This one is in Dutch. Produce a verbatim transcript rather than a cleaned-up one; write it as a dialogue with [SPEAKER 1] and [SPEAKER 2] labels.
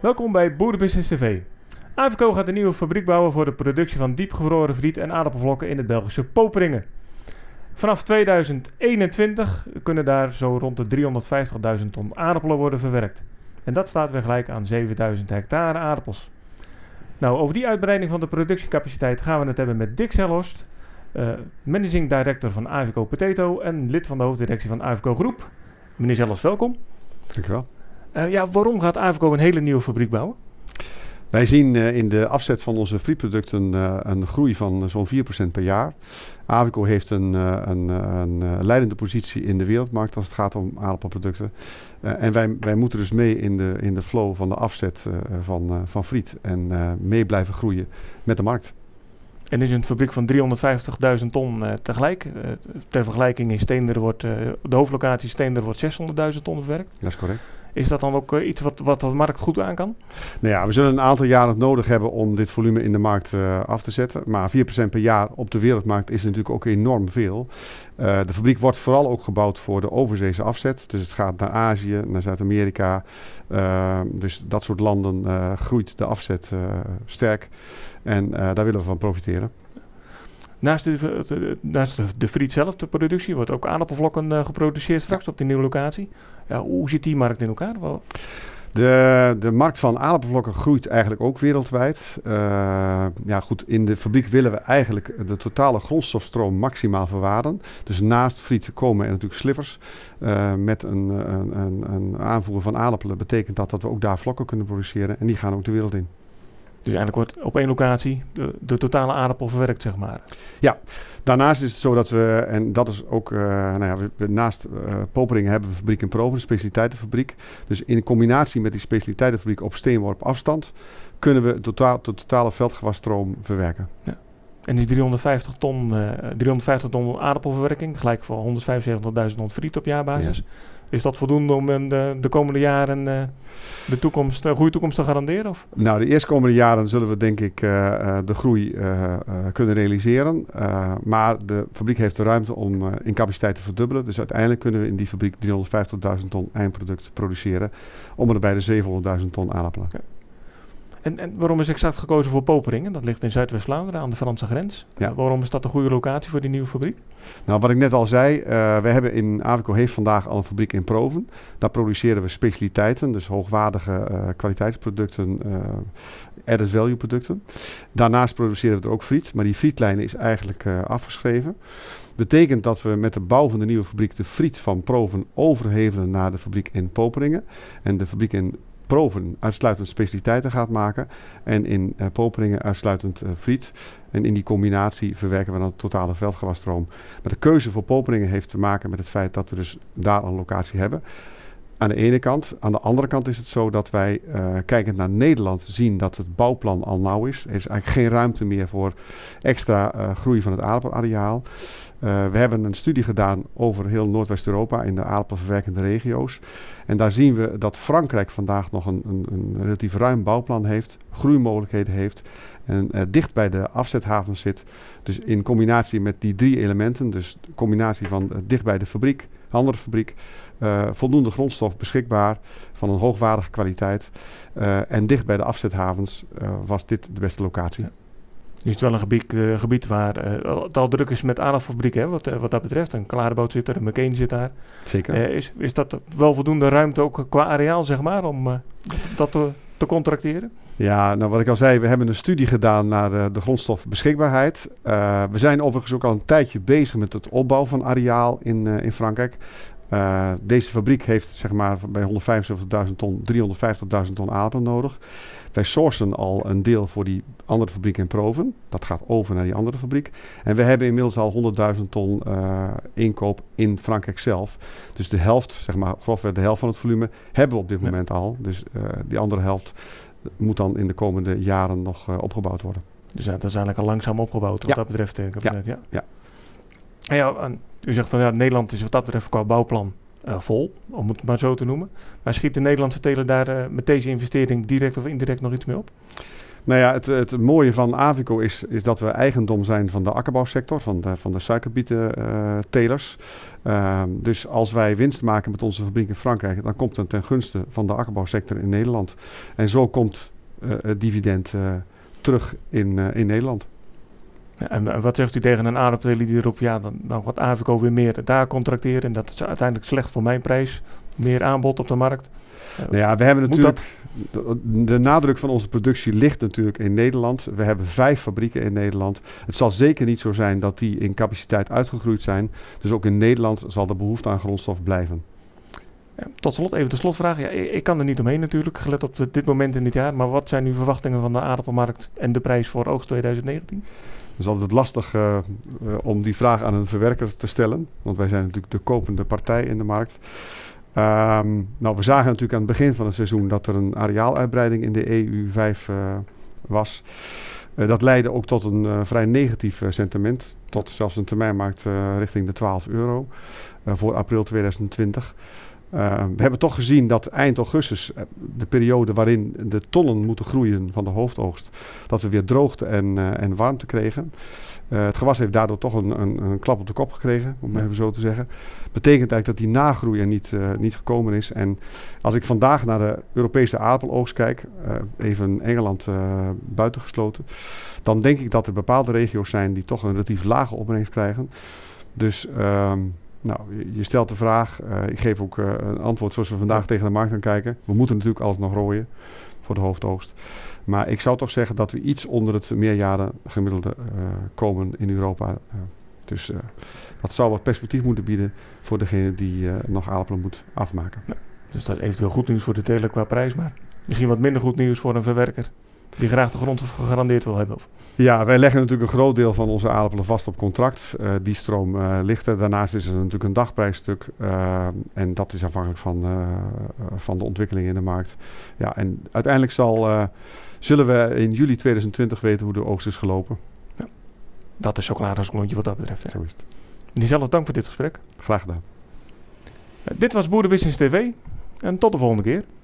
[SPEAKER 1] Welkom bij Boerenbusiness T V. Avico gaat een nieuwe fabriek bouwen voor de productie van diepgevroren friet en aardappelvlokken in het Belgische Poperingen. Vanaf tweeduizend eenentwintig kunnen daar zo rond de driehonderdvijftigduizend ton aardappelen worden verwerkt. En dat staat weer gelijk aan zevenduizend hectare aardappels. Nou, over die uitbreiding van de productiecapaciteit gaan we het hebben met Dick Zelhorst, uh, Managing Director van Avico Potato en lid van de hoofddirectie van Avico Groep. Meneer Zelhorst, welkom.
[SPEAKER 2] Dank u wel.
[SPEAKER 1] Uh, ja, waarom gaat Avico een hele nieuwe fabriek bouwen?
[SPEAKER 2] Wij zien uh, in de afzet van onze frietproducten uh, een groei van uh, zo'n vier procent per jaar. Avico heeft een, uh, een, een uh, leidende positie in de wereldmarkt als het gaat om aardappelproducten. Uh, en wij, wij moeten dus mee in de, in de flow van de afzet uh, van, uh, van friet en uh, mee blijven groeien met de markt.
[SPEAKER 1] En is een fabriek van driehonderdvijftigduizend ton uh, tegelijk. Uh, ter vergelijking in Steender wordt, uh, de hoofdlocatie Steender wordt zeshonderdduizend ton verwerkt.
[SPEAKER 2] Dat is correct.
[SPEAKER 1] Is dat dan ook uh, iets wat, wat de markt goed aan kan?
[SPEAKER 2] Nou ja, we zullen een aantal jaren nodig hebben om dit volume in de markt uh, af te zetten. Maar vier procent per jaar op de wereldmarkt is natuurlijk ook enorm veel. Uh, de fabriek wordt vooral ook gebouwd voor de overzeese afzet. Dus het gaat naar Azië, naar Zuid-Amerika. Uh, dus dat soort landen uh, groeit de afzet uh, sterk. En uh, daar willen we van profiteren.
[SPEAKER 1] Naast de, de, naast de, de friet zelf, de productie, wordt ook aardappelvlokken uh, geproduceerd straks op die nieuwe locatie. Ja, hoe zit die markt in elkaar? Wel?
[SPEAKER 2] De, de markt van aardappelvlokken groeit eigenlijk ook wereldwijd. Uh, ja goed, in de fabriek willen we eigenlijk de totale grondstofstroom maximaal verwaren. Dus naast friet komen er natuurlijk slivers. Uh, met een, een, een, een aanvoer van aardappelen betekent dat dat we ook daar vlokken kunnen produceren. En die gaan ook de wereld in.
[SPEAKER 1] Dus eigenlijk wordt op één locatie de, de totale aardappel verwerkt, zeg maar.
[SPEAKER 2] Ja, daarnaast is het zo dat we, en dat is ook, uh, nou ja, we, we, naast uh, Poperingen hebben we een fabriek in Proven, een specialiteitenfabriek. Dus in combinatie met die specialiteitenfabriek op steenworp afstand kunnen we totaal, de totale veldgewasstroom verwerken. Ja.
[SPEAKER 1] En die driehonderdvijftig ton, uh, driehonderdvijftig ton aardappelverwerking, gelijk voor honderdvijfenzeventigduizend ton friet op jaarbasis. Ja. Is dat voldoende om in de, de komende jaren uh, de toekomst, een goede toekomst te garanderen? Of?
[SPEAKER 2] Nou, de eerstkomende jaren zullen we denk ik uh, uh, de groei uh, uh, kunnen realiseren. Uh, maar de fabriek heeft de ruimte om uh, in capaciteit te verdubbelen. Dus uiteindelijk kunnen we in die fabriek driehonderdvijftigduizend ton eindproduct produceren. Om er bij de zevenhonderdduizend ton aardappelen. Okay.
[SPEAKER 1] En, en waarom is exact gekozen voor Poperingen? Dat ligt in Zuidwest-Vlaanderen aan de Franse grens. Ja. Uh, waarom is dat een goede locatie voor die nieuwe fabriek?
[SPEAKER 2] Nou, wat ik net al zei, uh, we hebben in Avico heeft vandaag al een fabriek in Proven. Daar produceren we specialiteiten, dus hoogwaardige uh, kwaliteitsproducten, uh, added value producten. Daarnaast produceren we er ook friet, maar die frietlijn is eigenlijk uh, afgeschreven. Betekent dat we met de bouw van de nieuwe fabriek de friet van Proven overhevelen naar de fabriek in Poperingen. En de fabriek in Proven uitsluitend specialiteiten gaat maken en in uh, Poperingen uitsluitend uh, friet. En in die combinatie verwerken we dan de totale veldgewasstroom. Maar de keuze voor Poperingen heeft te maken met het feit dat we dus daar een locatie hebben. Aan de ene kant. Aan de andere kant is het zo dat wij, uh, kijkend naar Nederland, zien dat het bouwplan al nauw is. Er is eigenlijk geen ruimte meer voor extra uh, groei van het aardappelareaal. Uh, we hebben een studie gedaan over heel Noordwest-Europa in de aardappelverwerkende regio's. En daar zien we dat Frankrijk vandaag nog een, een, een relatief ruim bouwplan heeft, groeimogelijkheden heeft en uh, dicht bij de afzethavens zit. Dus in combinatie met die drie elementen, dus de combinatie van uh, dicht bij de fabriek, andere fabriek, uh, voldoende grondstof beschikbaar van een hoogwaardige kwaliteit uh, en dicht bij de afzethavens uh, was dit de beste locatie. Ja.
[SPEAKER 1] Nu is het wel een gebied, uh, gebied waar uh, het al druk is met aardappelfabrieken, hè, wat, uh, wat dat betreft. Een Klarebout zit er, een McCain zit daar.
[SPEAKER 2] Zeker.
[SPEAKER 1] Uh, is, is dat wel voldoende ruimte ook qua areaal, zeg maar, om uh, dat te, te contracteren?
[SPEAKER 2] Ja, nou wat ik al zei, we hebben een studie gedaan naar uh, de grondstofbeschikbaarheid. Uh, we zijn overigens ook al een tijdje bezig met het opbouw van areaal in, uh, in Frankrijk. Uh, deze fabriek heeft zeg maar bij honderdvijfenzeventigduizend ton, driehonderdvijftigduizend ton aardappelen nodig. Wij sourcen al een deel voor die andere fabriek in Proven. Dat gaat over naar die andere fabriek. En we hebben inmiddels al honderdduizend ton uh, inkoop in Frankrijk zelf. Dus de helft, zeg maar grofweg de helft van het volume, hebben we op dit ja. moment al. Dus uh, die andere helft moet dan in de komende jaren nog uh, opgebouwd worden.
[SPEAKER 1] Dus ja, dat is eigenlijk al langzaam opgebouwd wat
[SPEAKER 2] ja.
[SPEAKER 1] dat betreft. Ik
[SPEAKER 2] ja.
[SPEAKER 1] Net, ja.
[SPEAKER 2] ja.
[SPEAKER 1] En ja, en u zegt van ja, Nederland is wat dat betreft qua bouwplan uh, vol, om het maar zo te noemen. Maar schiet de Nederlandse teler daar uh, met deze investering direct of indirect nog iets mee op?
[SPEAKER 2] Nou ja, het, het mooie van Avico is, is dat we eigendom zijn van de akkerbouwsector, van de, van de suikerbietentelers. Uh, dus als wij winst maken met onze fabriek in Frankrijk, dan komt het ten gunste van de akkerbouwsector in Nederland. En zo komt uh, het dividend uh, terug in, uh, in Nederland.
[SPEAKER 1] Ja, en wat zegt u tegen een aardappelteler die erop, ja, dan, dan gaat Avico weer meer daar contracteren en dat is uiteindelijk slecht voor mijn prijs. Meer aanbod op de markt.
[SPEAKER 2] Nou ja, we hebben natuurlijk, de, de nadruk van onze productie ligt natuurlijk in Nederland. We hebben vijf fabrieken in Nederland. Het zal zeker niet zo zijn dat die in capaciteit uitgegroeid zijn. Dus ook in Nederland zal de behoefte aan grondstof blijven.
[SPEAKER 1] Ja, tot slot even de slotvraag. Ja, ik, ik kan er niet omheen natuurlijk, gelet op de, dit moment in dit jaar. Maar wat zijn uw verwachtingen van de aardappelmarkt en de prijs voor oogst twintig negentien?
[SPEAKER 2] Het is altijd lastig uh, uh, om die vraag aan een verwerker te stellen. Want wij zijn natuurlijk de kopende partij in de markt. Um, nou, we zagen natuurlijk aan het begin van het seizoen dat er een areaaluitbreiding in de E U vijf uh, was. Uh, dat leidde ook tot een uh, vrij negatief uh, sentiment. Tot zelfs een termijnmarkt uh, richting de twaalf euro uh, voor april twintig twintig. Uh, we hebben toch gezien dat eind augustus, uh, de periode waarin de tonnen moeten groeien van de hoofdoogst, dat we weer droogte en, uh, en warmte kregen. Uh, het gewas heeft daardoor toch een, een, een klap op de kop gekregen, om even zo te zeggen. Betekent eigenlijk dat die nagroei er niet, uh, niet gekomen is. En als ik vandaag naar de Europese aardappeloogst kijk, uh, even Engeland uh, buitengesloten, dan denk ik dat er bepaalde regio's zijn die toch een relatief lage opbrengst krijgen. Dus uh, nou, je stelt de vraag, uh, ik geef ook uh, een antwoord zoals we vandaag tegen de markt gaan kijken. We moeten natuurlijk alles nog rooien voor de hoofdoogst. Maar ik zou toch zeggen dat we iets onder het meerjaren gemiddelde uh, komen in Europa. Uh, dus uh, dat zou wat perspectief moeten bieden voor degene die uh, nog aardappelen moet afmaken.
[SPEAKER 1] Ja, dus dat is eventueel goed nieuws voor de teler qua prijs, maar misschien wat minder goed nieuws voor een verwerker die graag de grond gegarandeerd wil hebben. Of?
[SPEAKER 2] Ja, wij leggen natuurlijk een groot deel van onze aardappelen vast op contract. Uh, die stroom uh, ligt er. Daarnaast is er natuurlijk een dagprijsstuk. Uh, en dat is afhankelijk van, uh, van de ontwikkeling in de markt. Ja, en uiteindelijk zal, uh, zullen we in juli twintig twintig weten hoe de oogst is gelopen.
[SPEAKER 1] Ja, dat is zo klaar als klontje wat dat betreft. Ja.
[SPEAKER 2] Zo is het.
[SPEAKER 1] Jezelf dank voor dit gesprek.
[SPEAKER 2] Graag gedaan.
[SPEAKER 1] Uh, dit was Boerenbusiness T V en tot de volgende keer.